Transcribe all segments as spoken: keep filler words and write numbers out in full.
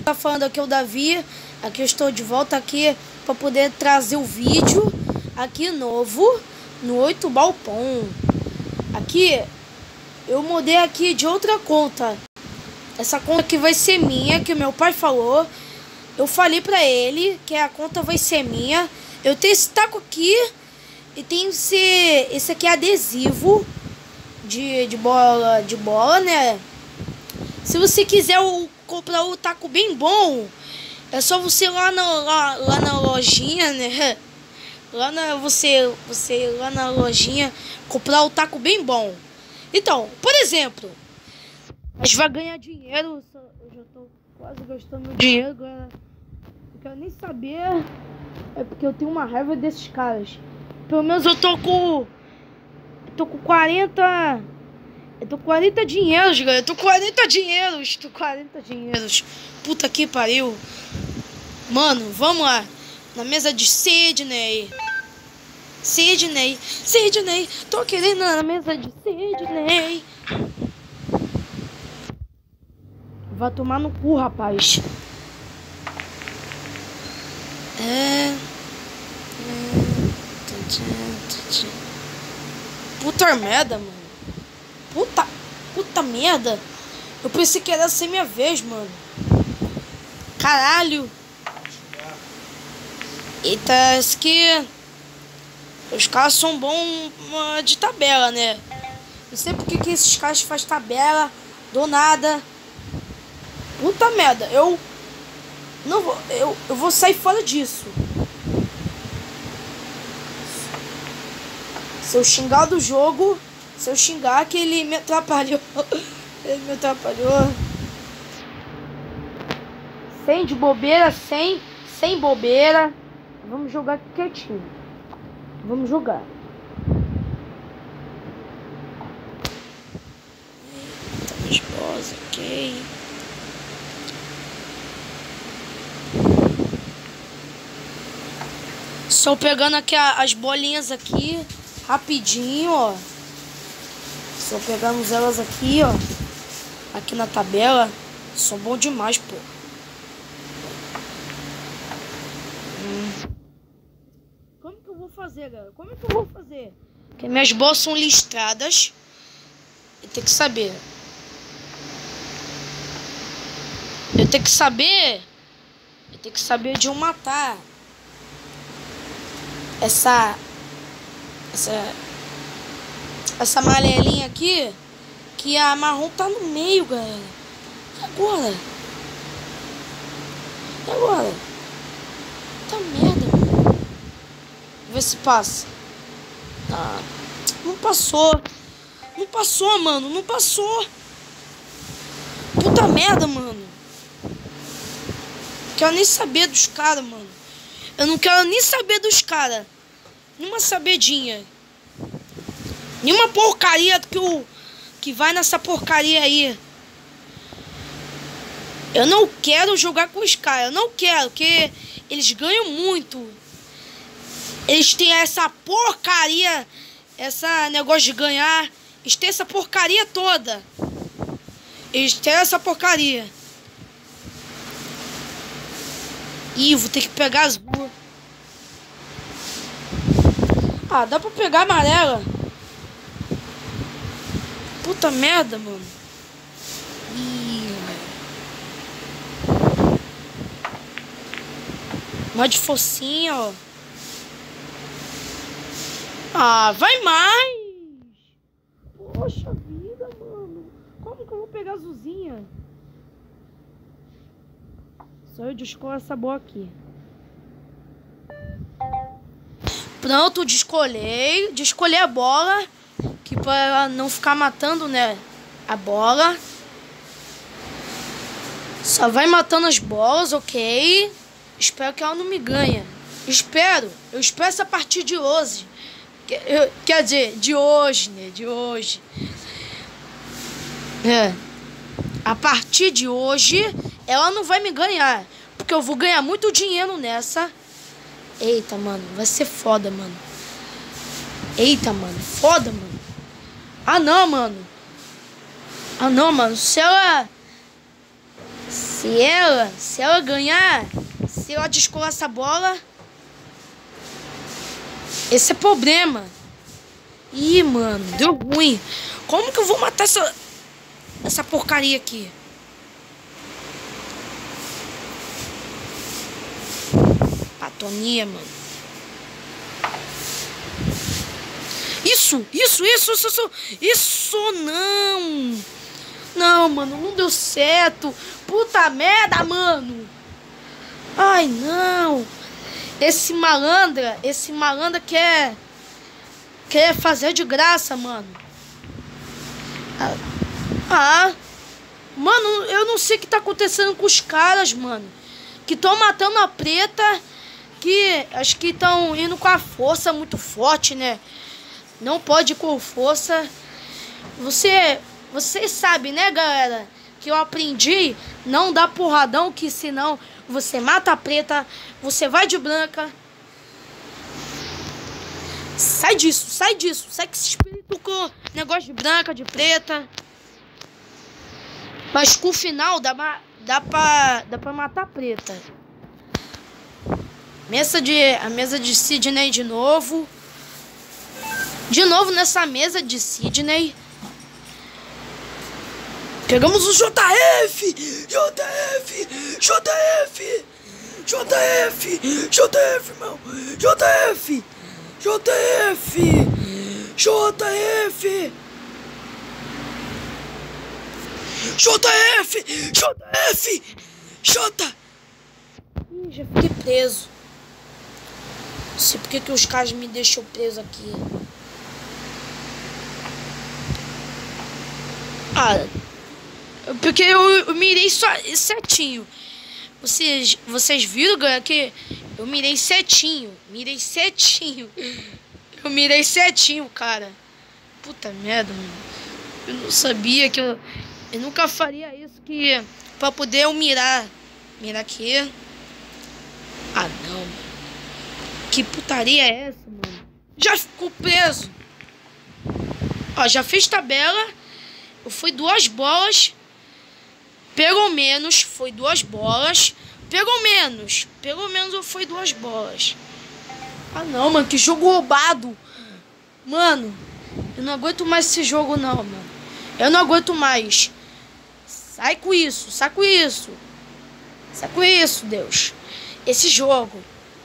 Tá falando aqui o Davi. Aqui eu estou de volta aqui para poder trazer o vídeo aqui novo no oito Balpom. Aqui eu mudei aqui de outra conta. Essa conta aqui vai ser minha, que meu pai falou. Eu falei pra ele que a conta vai ser minha. Eu tenho esse taco aqui e tem esse, esse aqui é adesivo de, de bola, de bola, né? Se você quiser o, comprar o taco bem bom, é só você ir lá na, lá, lá na lojinha, né? Lá na, você, você ir lá na lojinha comprar o taco bem bom. Então, por exemplo, a gente vai ganhar dinheiro. Eu já tô quase gastando meu dinheiro agora. Não quero nem saber. É porque eu tenho uma raiva desses caras. Pelo menos eu tô com... Eu tô com quarenta... Eu tô com quarenta dinheiros, galera. Eu tô com quarenta dinheiros. Tô com quarenta dinheiros. Puta que pariu. Mano, vamos lá. Na mesa de Sidney. Sidney. Sidney. Tô querendo na mesa de Sidney. Vai tomar no cu, rapaz. É... é... Puta merda, mano. Puta... Puta merda. Eu pensei que era ser minha vez, mano. Caralho. Eita, isso que... Os caras são bons de tabela, né? Não sei porque que esses caras fazem tabela do nada. Puta merda, eu não vou, eu, eu vou sair fora disso. Se eu xingar do jogo, se eu xingar que ele me atrapalhou, ele me atrapalhou. Sem de bobeira, sem, sem bobeira. Vamos jogar aqui quietinho. Vamos jogar. Estamos boas, ok. Estou pegando aqui a, as bolinhas aqui, rapidinho, ó. Estou pegando elas aqui, ó. Aqui na tabela. São bom demais, pô. Hum. Como que eu vou fazer, galera? Como é que eu vou fazer? Porque minhas bolas são listradas. Eu tenho que saber. Eu tenho que saber. Eu tenho que saber de um matar. Essa, essa, essa amarelinha aqui, que a marrom tá no meio, galera. E agora? E agora? Tá merda, mano. Vê se passa. Ah, não passou. Não passou, mano. Não passou. Puta merda, mano. Quero nem saber dos caras, mano. Eu não quero nem saber dos caras. Nenhuma sabedinha. Nenhuma porcaria que, o, que vai nessa porcaria aí. Eu não quero jogar com os caras. Eu não quero, porque eles ganham muito. Eles têm essa porcaria. Essa negócio de ganhar. Eles têm essa porcaria toda. Eles têm essa porcaria. Ih, vou ter que pegar as duas. Ah, dá pra pegar amarela. Puta merda, mano. Ih, uma de focinha, ó. Ah, vai mais. Poxa vida, mano. Como que eu vou pegar azulzinha? Só eu descolho essa bola aqui. Pronto, descolhei. Descolhei a bola. Que pra ela não ficar matando, né? A bola. Só vai matando as bolas, ok. Espero que ela não me ganhe. Espero. Eu espero essa partida de hoje. Eu, quer dizer, de hoje, né? De hoje. É. A partir de hoje, ela não vai me ganhar. Porque eu vou ganhar muito dinheiro nessa. Eita, mano. Vai ser foda, mano. Eita, mano. Foda, mano. Ah, não, mano. Ah, não, mano. Se ela... Se Se ela, se ela ganhar, se ela descolar essa bola, esse é problema. Ih, mano, deu ruim. Como que eu vou matar essa, essa porcaria aqui? Patonia, mano. Isso, isso, isso, isso, isso, isso não. Não, mano, não deu certo. Puta merda, mano. Ai, não. Esse malandra, esse malandra quer... Quer fazer de graça, mano. Ah, ah. Mano, eu não sei o que tá acontecendo com os caras, mano. Que estão matando a preta. Que acho que estão indo com a força muito forte, né? Não pode ir com força. Você... Vocês sabem, né, galera? Que eu aprendi não dar porradão, que senão você mata a preta, você vai de branca. Sai disso, sai disso. Sai com esse espírito com negócio de branca, de preta. Mas com o final dá, dá, pra, dá pra matar a preta. Mesa de, a mesa de Sidney de novo. De novo nessa mesa de Sidney. Pegamos o J F! J F! J F! J F! J F, irmão! J F! J F! J F! J F! J F! J! Ih, já fiquei preso. Não sei porque que os caras me deixam preso aqui. Ah... Porque eu, eu mirei só certinho. Vocês, vocês viram, galera, que eu mirei certinho. Mirei certinho. Eu mirei certinho, cara. Puta merda, mano. Eu não sabia que eu... Eu nunca faria isso que... Pra poder eu mirar. Mirar aqui. Ah, não, mano. Que putaria é essa, mano? Já ficou preso. Ó, já fiz tabela. Eu fui duas bolas... Pelo menos foi duas bolas. Pelo menos. Pelo menos eu fui duas bolas. Ah, não, mano. Que jogo roubado. Mano. Eu não aguento mais esse jogo, não, mano. Eu não aguento mais. Sai com isso. Sai com isso. Sai com isso, Deus. Esse jogo.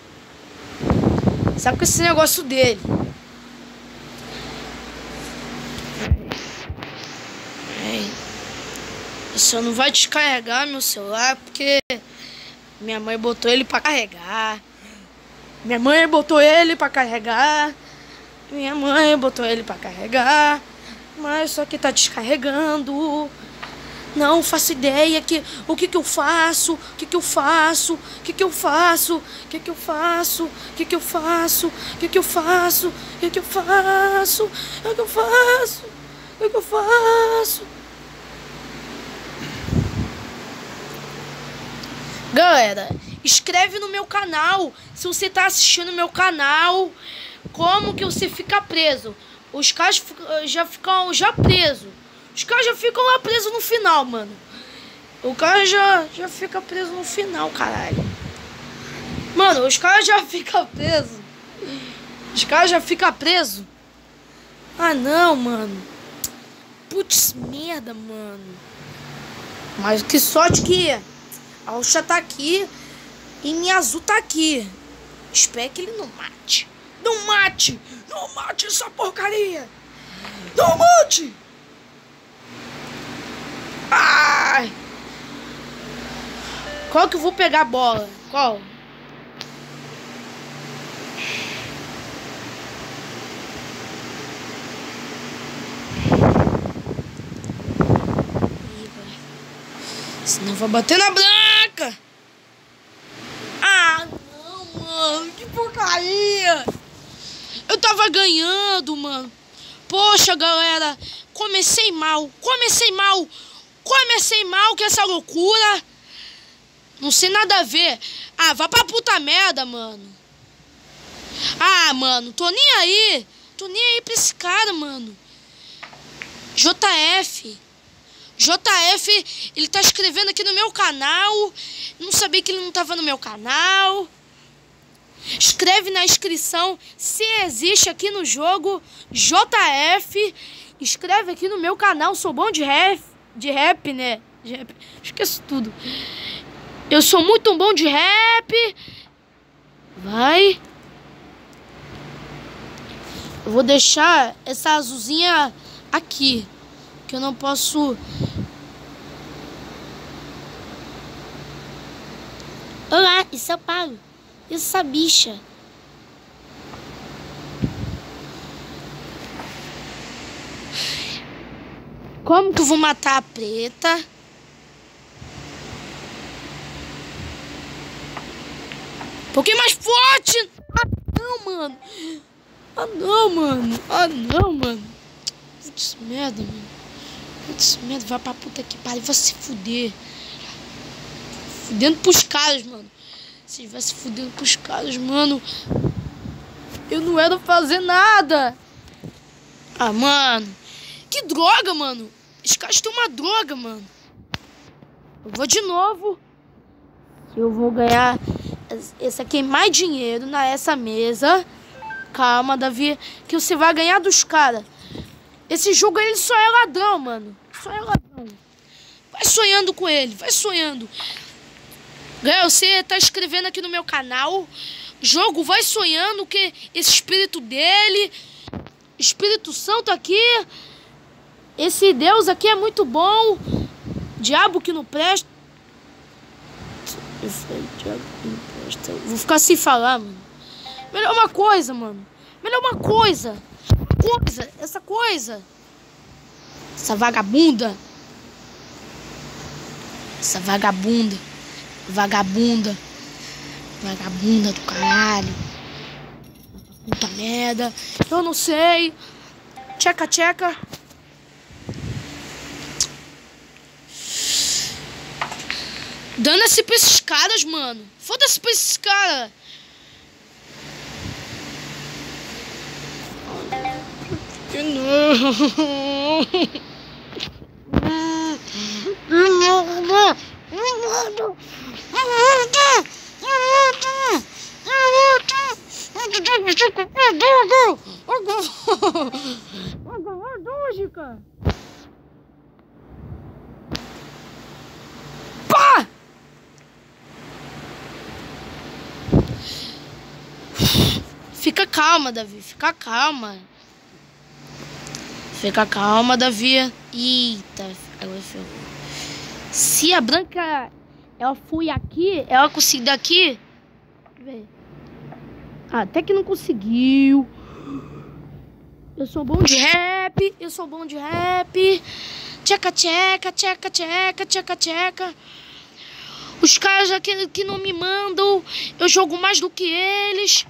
Sai com esse negócio dele. Só não vai descarregar meu celular porque minha mãe botou ele pra carregar. Minha mãe botou ele pra carregar. Minha mãe botou ele pra carregar. Mas só que tá descarregando. Não faço ideia que o que que eu faço? O que que eu faço? O que que eu faço? O que que eu faço? O que que eu faço? O que que eu faço? O que que eu faço? O que que eu faço? O que que eu faço? Galera, inscreve no meu canal. Se você tá assistindo meu canal, como que você fica preso? Os caras já ficam já presos. Os caras já ficam lá presos no final, mano. O cara já, já fica preso no final, caralho. Mano, os caras já ficam presos. Os caras já ficam presos. Ah, não, mano. Putz, merda, mano. Mas que sorte que... A roxa tá aqui e minha azul tá aqui. Espero que ele não mate. Não mate! Não mate essa porcaria! Não mate! Ai! Qual que eu vou pegar a bola? Qual? Senão vai bater na branca. Ah, não, mano. Que porcaria. Eu tava ganhando, mano. Poxa, galera. Comecei mal. Comecei mal. Comecei mal com essa loucura. Não sei nada a ver. Ah, vai pra puta merda, mano. Ah, mano. Tô nem aí. Tô nem aí pra esse cara, mano. J F. J F, ele tá escrevendo aqui no meu canal. Não sabia que ele não tava no meu canal. Escreve na inscrição se existe aqui no jogo J F. Escreve aqui no meu canal. Sou bom de rap, de rap, né? De rap. Esqueço tudo. Eu sou muito bom de rap. Vai. Eu vou deixar essa azulzinha aqui, que eu não posso. Olá, isso é o Paulo. Essa bicha. Como que eu vou matar a preta? Um pouquinho mais forte. Ah, não, mano. Ah, não, mano. Ah, não, mano. Putz, merda, mano. Putz, merda. Vai pra puta que pariu. Vai se fuder. Fudendo pros caras, mano. Se vai se fudendo pros caras, mano. Eu não era fazer nada. Ah, mano. Que droga, mano. Os caras têm uma droga, mano. Eu vou de novo. Eu vou ganhar. Esse aqui é mais dinheiro nessa mesa. Calma, Davi. Que você vai ganhar dos caras. Esse jogo, ele só é ladrão, mano. Só é ladrão. Vai sonhando com ele. Vai sonhando. Galera, você tá escrevendo aqui no meu canal. Jogo, vai sonhando que esse espírito dele, Espírito Santo aqui, esse Deus aqui é muito bom. Diabo que não presta. Eu falei, diabo que não presta. Vou ficar sem falar, mano. Melhor uma coisa, mano. Melhor uma coisa. Coisa, essa coisa. Essa vagabunda. Essa vagabunda. Vagabunda. Vagabunda do caralho. Puta merda. Eu não sei. Tcheca, tcheca. Dana-se pra esses caras, mano. Foda-se pra esses caras. Que não. Pá! Fica calma, Davi. Fica calma. Fica calma, Davi. Eita, agora ferrou. Se a Branca, ela foi aqui, ela conseguiu daqui. Ah, até que não conseguiu. Eu sou bom de rap. Eu sou bom de rap. Tcheca, tcheca, tcheca, tcheca, tcheca, tcheca. Os caras aqui que não me mandam, eu jogo mais do que eles.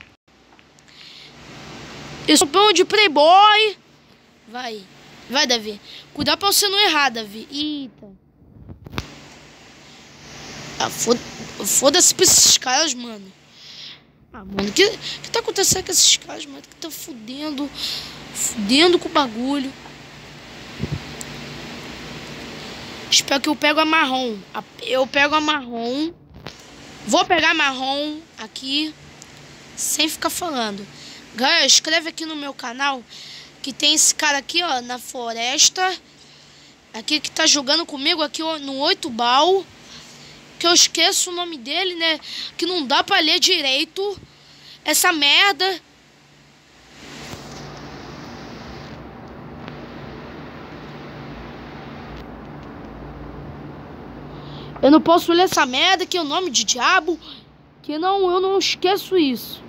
Eu sou bom de playboy. Vai. Vai, Davi. Cuidado pra você não errar, Davi. Eita. Ah, foda-se pra esses caras, mano. Ah, mano, o que, que tá acontecendo com esses caras, mano? Que tá fudendo. Fudendo com o bagulho. Espero que eu pego a marrom. Eu pego a marrom. Vou pegar a marrom aqui. Sem ficar falando. Galera, escreve aqui no meu canal. Que tem esse cara aqui, ó, na floresta. Aqui que tá jogando comigo aqui ó, no oito bal. Que eu esqueço o nome dele, né? Que não dá pra ler direito. Essa merda. Eu não posso ler essa merda, que é o nome de diabo. Que não, eu não esqueço isso.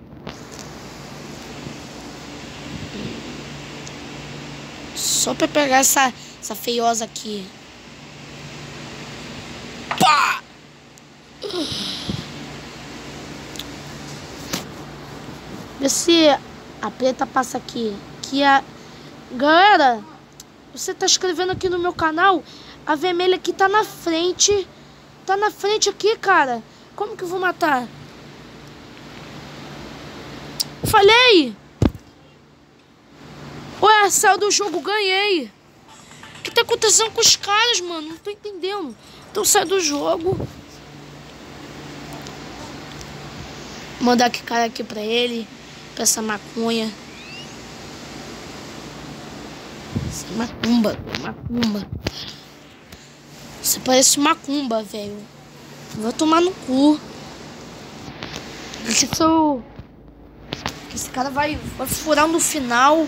Só pra pegar essa, essa feiosa aqui. Pá! Vê se a preta passa aqui. Que a... Galera, você tá escrevendo aqui no meu canal. A vermelha aqui tá na frente. Tá na frente aqui, cara. Como que eu vou matar? Falhei! Ué, saiu do jogo, ganhei. O que tá acontecendo com os caras, mano? Não tô entendendo. Então sai do jogo. Mandar aquele cara aqui pra ele. Pra essa maconha. Essa macumba. Macumba. Você parece macumba, velho. Vou tomar no cu. Esse seu... Esse cara vai, vai furar no final.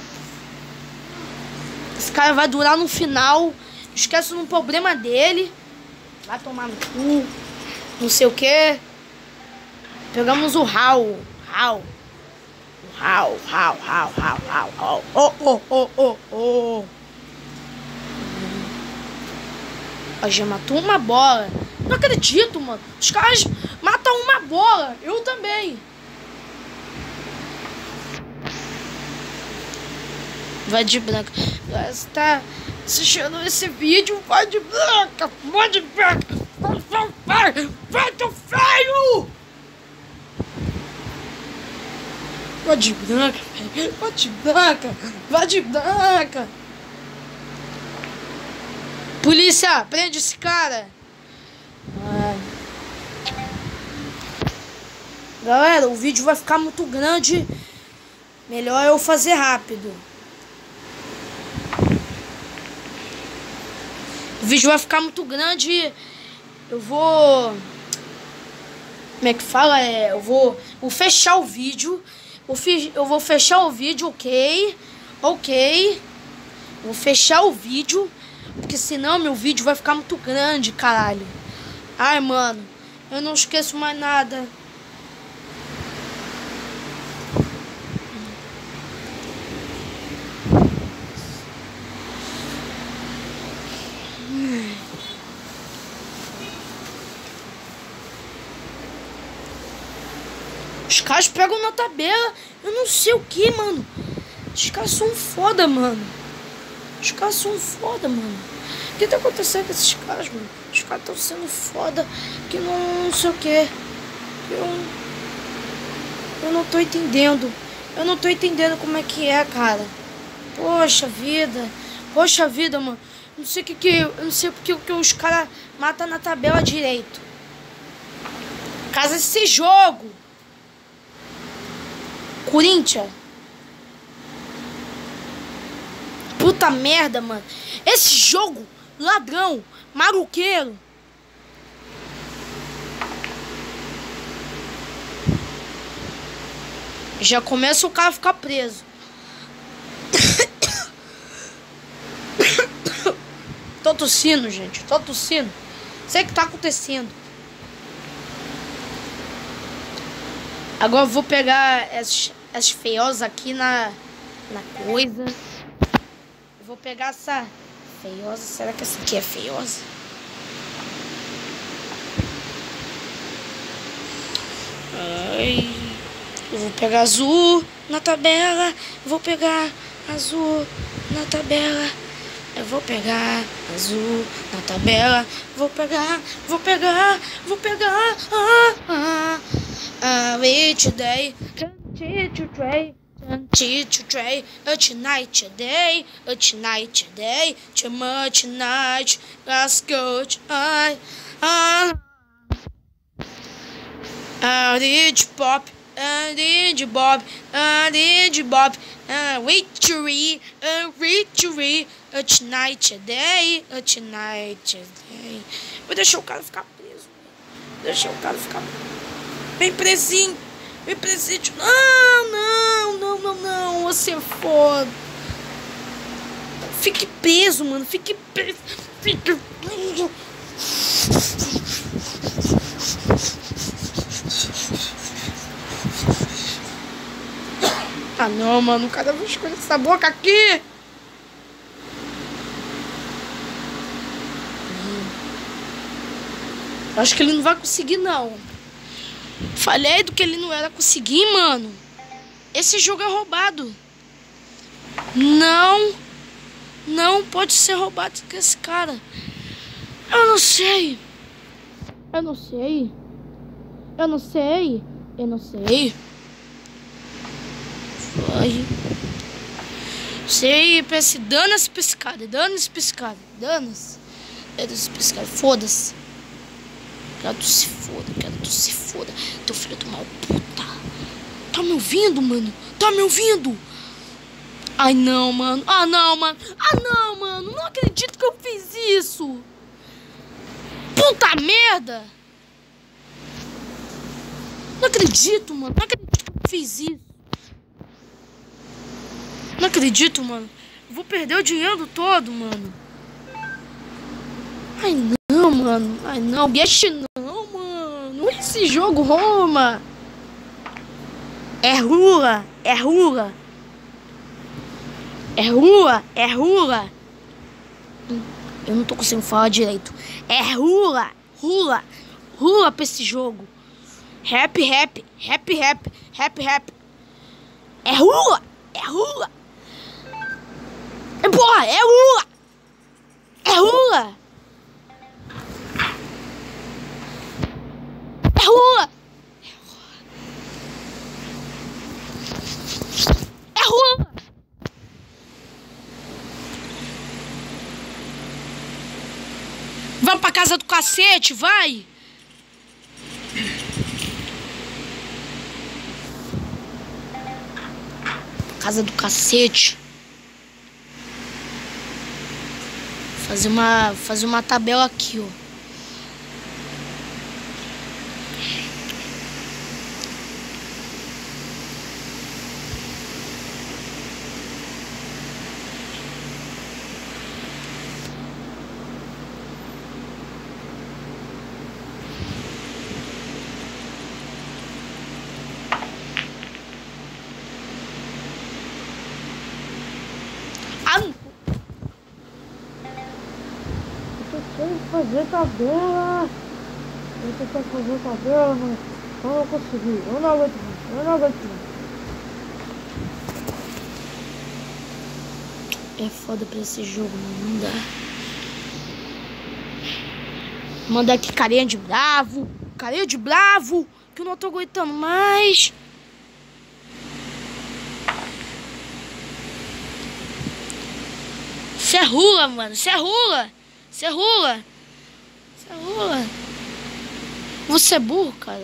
Esse cara vai durar no final. Esquece um problema dele. Vai tomar no cu. Não sei o que. Pegamos o Raul. Raul. Raul, Raul, Raul, Raul, Raul, Raul. Oh, oh, oh, oh, oh. A já matou uma bola. Não acredito, mano. Os caras matam uma bola. Eu também. Vai de branca. Você tá assistindo esse vídeo? Vai de branca. Vai de branca. Vai, vai, teu feio. Vai de branca. Vai de branca. Vai de branca. Polícia, prende esse cara. Ai. Galera, o vídeo vai ficar muito grande. Melhor eu fazer rápido. O vídeo vai ficar muito grande. Eu vou... Como é que fala? É, eu vou, vou fechar o vídeo. Eu, fi, eu vou fechar o vídeo, ok? Ok. Vou fechar o vídeo. Porque senão meu vídeo vai ficar muito grande, caralho. Ai, mano. Eu não esqueço mais nada. Os caras pegam na tabela. Eu não sei o que, mano. Os caras são foda, mano. Os caras são foda, mano. O que tá acontecendo com esses caras, mano? Os caras estão sendo foda. Que não, não sei o que. Eu, eu não tô entendendo. Eu não tô entendendo como é que é, cara. Poxa vida. Poxa vida, mano. Não sei o que que... Eu não sei porque que os caras matam na tabela direito. Casa desse jogo. Corinthians. Puta merda, mano. Esse jogo, ladrão, maluqueiro. Já começa o cara a ficar preso. Tô tossindo, gente. Tô tossindo. Sei o que tá acontecendo. Agora eu vou pegar as, as feiosas aqui na, na coisa. Eu vou pegar essa feiosa. Será que essa aqui é feiosa? Ai. Eu vou pegar azul na tabela. Vou pegar azul na tabela. Eu vou pegar azul na tabela. Vou pegar, vou pegar, vou pegar. Ah, ah. Uh, we today, continue to try, continue to try, a tonight today, a tonight today, too much night, let's go, I, ah, I did pop, I did bob, I did bob, uh, victory, a victory, a tonight today, a tonight today. Vou deixar o cara ficar preso, deixar o cara ficar preso. Vem presinho, vem presídio. Não, não, não, não, não. Você é foda. Fique preso, mano. Fique preso. Fique preso. Ah, não, mano. Cada vez com essa boca aqui. Acho que ele não vai conseguir, não. Falei do que ele não era conseguir, mano. Esse jogo é roubado. Não. Não pode ser roubado com esse cara. Eu não sei. Eu não sei. Eu não sei. Eu não sei. Vai. Sei, pense, dana-se piscada, dana-se piscada, dana-se. Dana-se piscada, foda-se. Quero tu se foda, quero tu se foda. Teu filho do mal puta. Tá me ouvindo, mano? Tá me ouvindo? Ai, não, mano. Ah, não, mano. Ah, não, mano. Não acredito que eu fiz isso. Puta merda. Não acredito, mano. Não acredito que eu fiz isso. Não acredito, mano. Eu vou perder o dinheiro todo, mano. Ai, não, mano. Ai, não. Guest não, mano. Esse jogo, Roma. É rua. É rua. É rua. É rua. Eu não tô conseguindo falar direito. É rua. Rua. Rua pra esse jogo. Rap, rap. Rap, rap. Rap, rap. É rua. É rua. É, porra, é rua. É rua. É rua. É rua. Vamos pra casa do cacete, vai. Casa do cacete. Fazer uma, fazer uma tabela aqui, ó. Fazer tabela. Eu tentei fazer tabela, mas eu não consegui. Eu não aguento mais. Eu não aguento mais. É foda pra esse jogo, mano. Não dá. Manda aqui carinha de bravo. Carinha de bravo. Que eu não tô aguentando mais. Cê é rula, mano. Cê é rula. Cê é rula. Cê é rula. Você é burro, cara.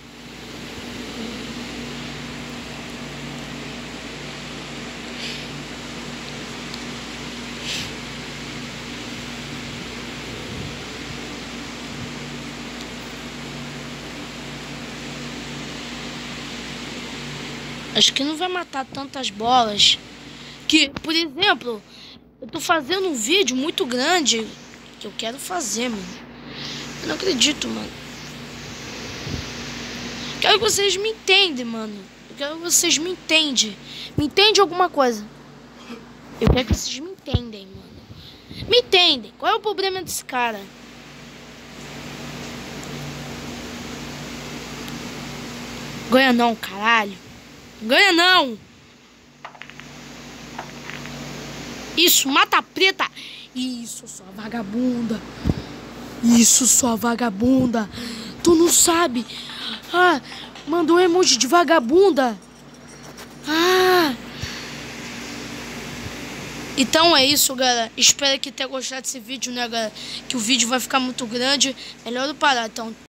Acho que não vai matar tantas bolas. Que, por exemplo, eu tô fazendo um vídeo muito grande que eu quero fazer, mano. Eu não acredito, mano. Quero que vocês me entendem, mano. Eu quero que vocês me entendem. Me entendem alguma coisa. Eu quero que vocês me entendem, mano. Me entendem. Qual é o problema desse cara? Ganha não, caralho. Ganha não. Isso, mata a preta. Isso, sua vagabunda. Isso, sua vagabunda. Tu não sabe. Ah, mandou um emoji de vagabunda. Ah. Então é isso, galera. Espero que tenha gostado desse vídeo, né, galera? Que o vídeo vai ficar muito grande. Melhor eu parar, então.